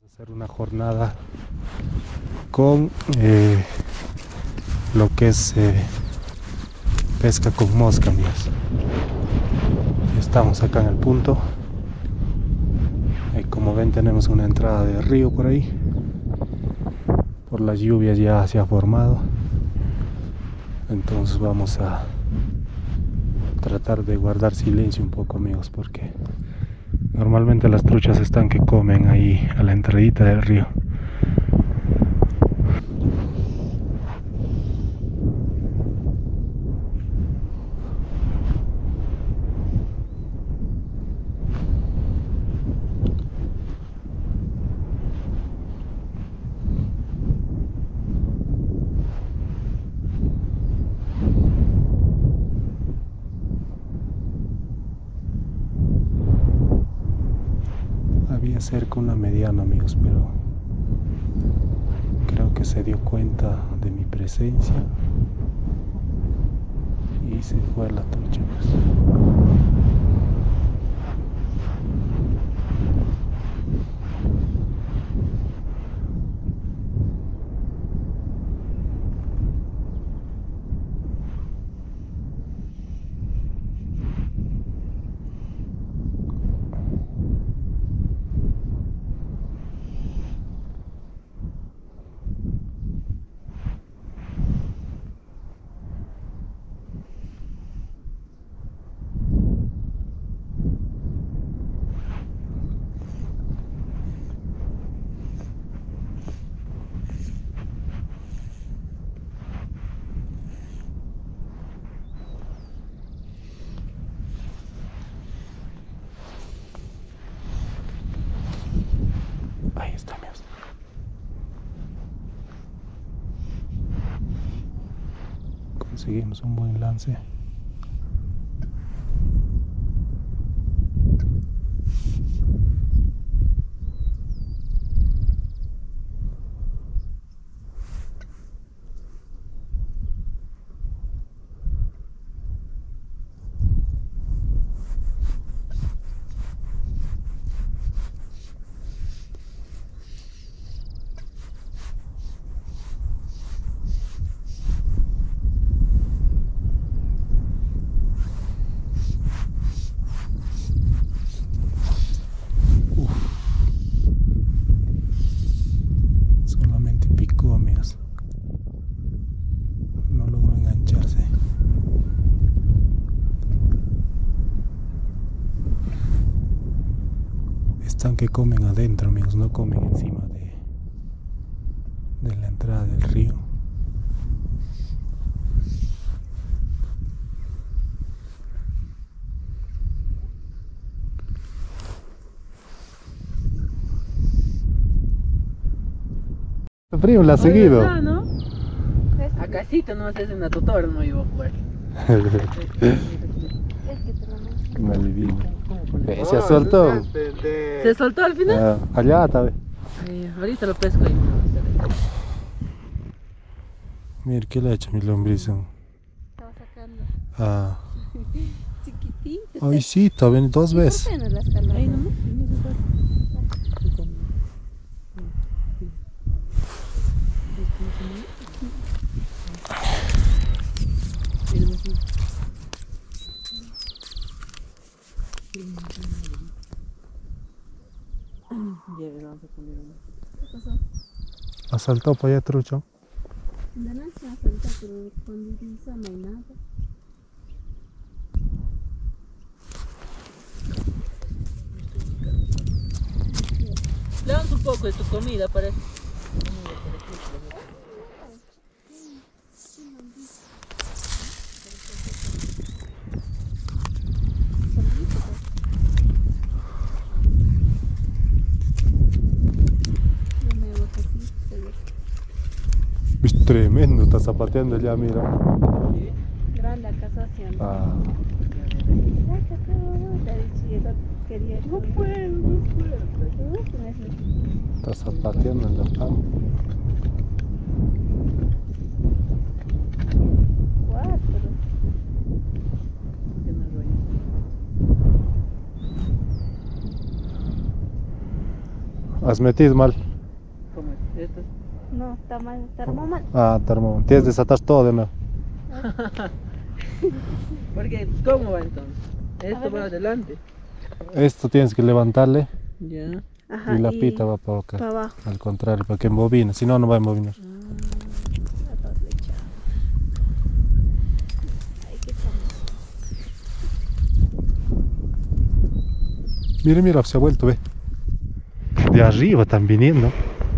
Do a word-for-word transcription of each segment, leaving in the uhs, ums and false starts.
Hacer una jornada con eh, lo que es eh, pesca con mosca, amigos. Estamos acá en el punto. Y como ven, tenemos una entrada de río por ahí. Por las lluvias ya se ha formado. Entonces vamos a tratar de guardar silencio un poco, amigos, porque normalmente las truchas están que comen ahí a la entradita del río. Había cerca una mediana, amigos, pero creo que se dio cuenta de mi presencia y se fue a la trucha, pues. Ahí está, amigos. Conseguimos un buen lance. Solamente picó, amigos. No logró engancharse. Están que comen adentro, amigos, no comen encima de, de la entrada del río. Frío, la ha seguido. No, ¿no? A casito no haces una tutora, no iba a jugar. Me alivino. Eh, se soltó. ¿Se soltó al final? Ah, allá está. Sí, ahorita lo pesco ahí. Mira, ¿qué le ha hecho mi lombriz? Estaba sacando. Ah. Chiquitito. Ay, sí, todavía dos veces. Apenas la escalada. Ahí nomás. Ya vamos a poner una. ¿Qué pasó? ¿Ha saltado para allá, trucho? La noche ha saltado, pero cuando utiliza no hay nada. Le damos un poco de tu comida, parece. Es tremendo, está zapateando ya, mira. Grande acá haciendo. Ah. No puedo, no puedo. Está zapateando en la cama. Cuatro. Has metido mal. ¿Cómo es? ¿Esto? No, está mal, está armado mal. Ah, termo. Tienes que desatar todo de nuevo. Porque, ¿cómo va entonces? Esto ver, va ver. adelante. Esto tienes que levantarle Ya. Ajá, y la pita va para acá. para abajo. Al contrario, para que embobine. Si no, no va a embobinar. A todos le echamos. Ahí que estamos. Mira, mira, se ha vuelto, ve. De arriba están viniendo.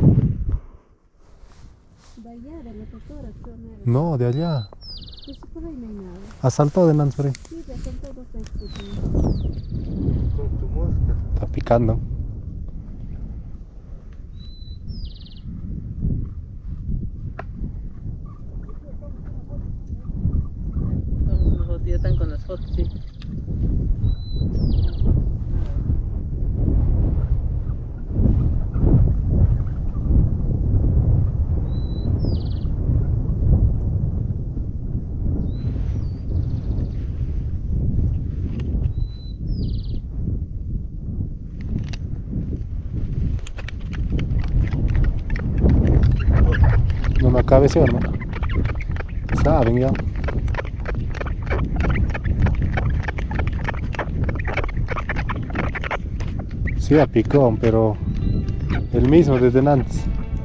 De allá, de la tutora, creo, no era. No, de allá. Pues por ahí no hay nada. Ha saltado de Nantes por ahí. Sí, ya son todos estos. Está picando. Todos los fotos ya están con las fotos, sí. No me acabe ese, hermano. Saben ya. Sí, a picón, pero el mismo desde Nantes.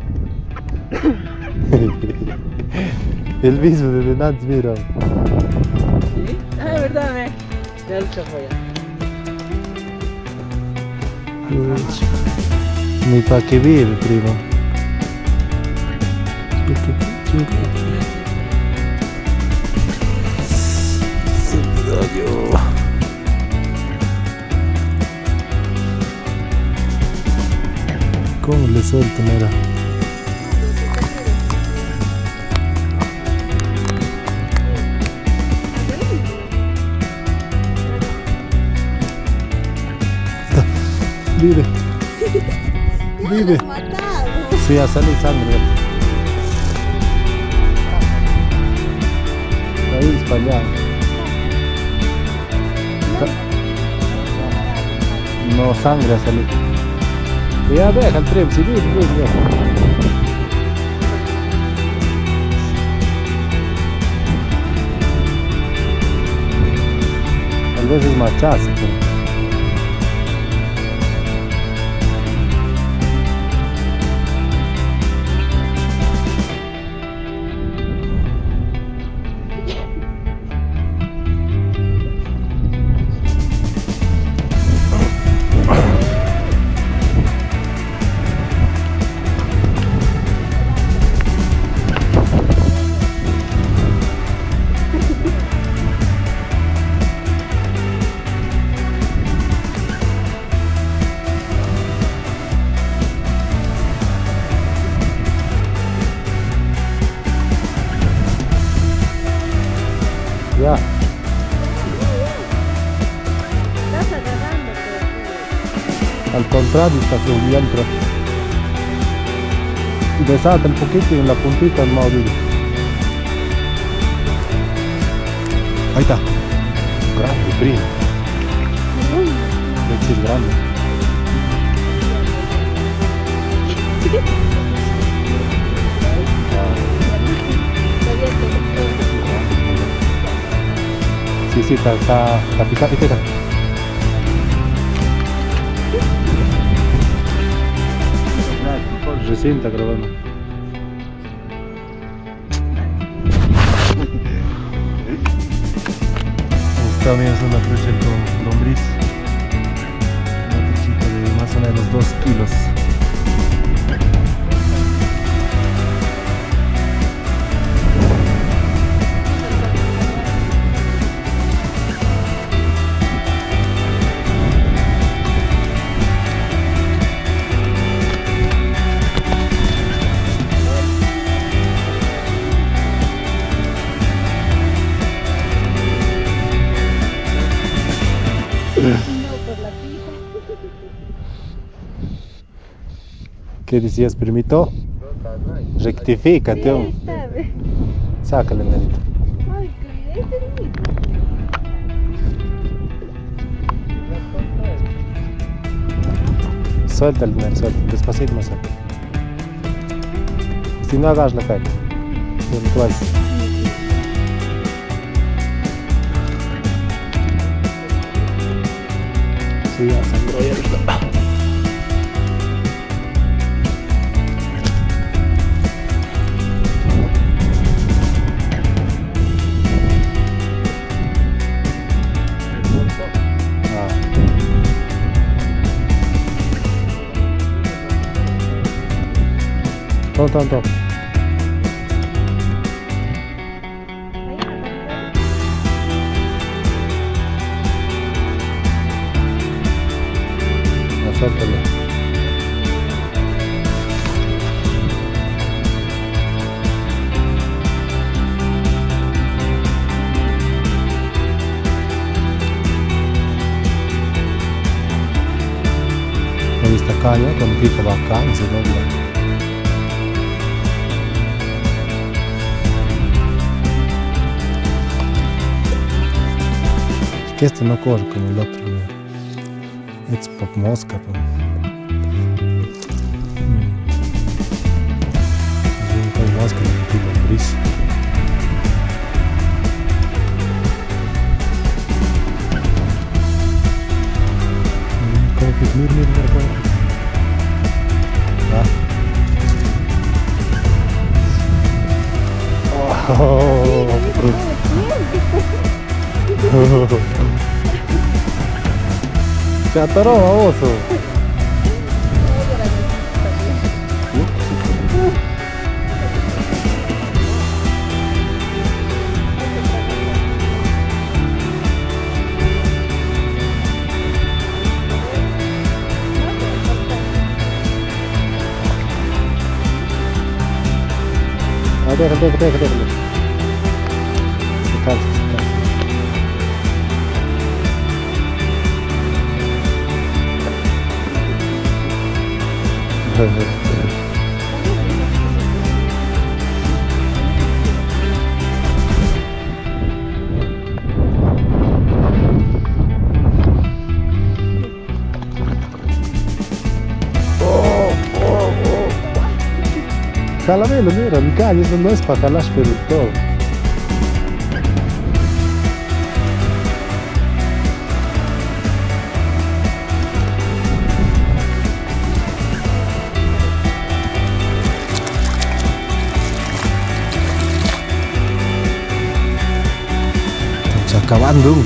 El mismo desde Nantes, mira. ¿Sí? Ah, es verdad, me. Ya lo chafó ya. Ni pa' que vive, primo. ¿Cómo le suelto, mira? Vive. Vive. Sí, ha salido sangre. Ahí espallado. No, sangre ha salido. Ya deja el tren, si vive, vive, vive. Tal vez es machazo, pero... Ya. Estás agarrando, pero... Al contrario, está subiendo. Desata un poquito y en la puntita el móvil. Ahí está. Grande, primo. Leche es grande. Sí, sí, está, está, está picada, picada. Recién está grabando. Esta también es una trucha con lombriz. Una truchita de más o menos dos kilos. No, por la pija. ¿Qué decías, primito? Rectifícate. Sí, ahí está, ve. Sácale, nenito. Ay, que es el mismo. Suelta el dinero, suelta, despacito más suelta. Si no hagas la calle, no tú vas. Sí, ya sangró ya ahorita. Toma, toma, toma. Suéltalo. Ahí está caña, cuando pica va acá y se dobla. Que este no corre como el otro, ¿no? Es por mosca, ¿no? Es un mosca y un tipo gris. Como que mira, mira, mira, mira. Ah. Oh, se atoró, baboso. Ah, déjalo, déjalo, déjalo, déjalo. Se cansa, se cansa. Jalamelo, mira, mi calle, eso no es para jalar, pero todo. Estamos acabando.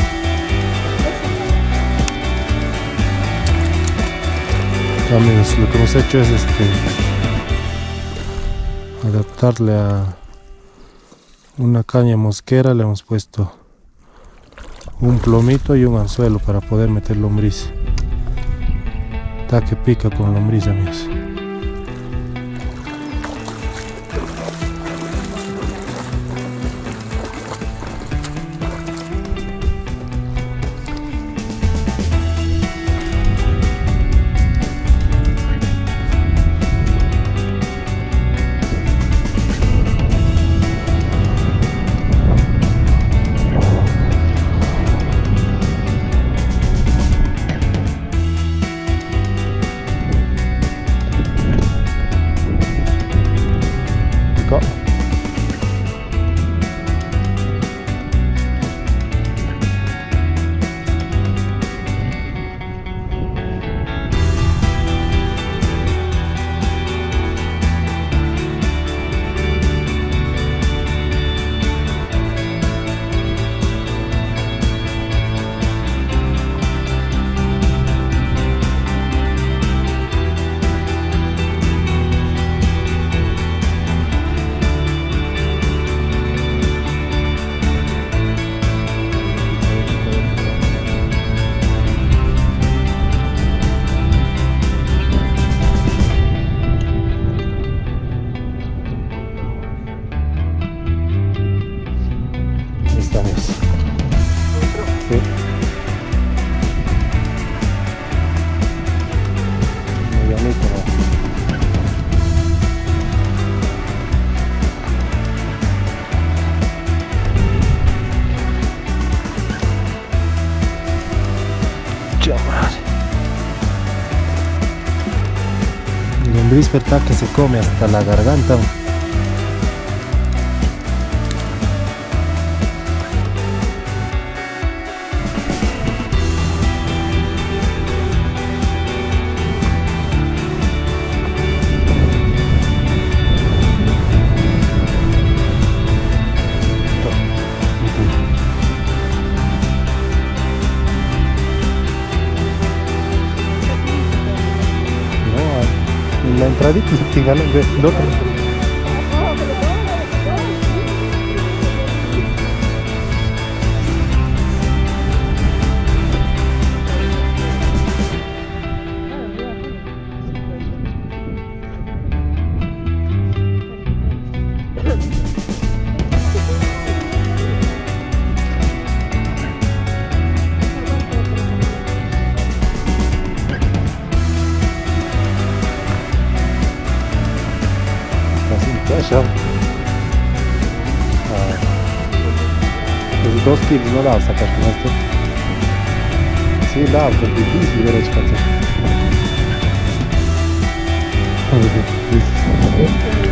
Amigos, lo que hemos hecho es este adaptarle a una caña mosquera, le hemos puesto un plomito y un anzuelo para poder meter lombriz. Está que pica con lombriz, amigos. lombriz verdad que se come hasta la garganta. La entradita te ganan de otro. Așa. Deci dos kilos nu dau să cași cum asta. Si da, că de dis libereci ca ți.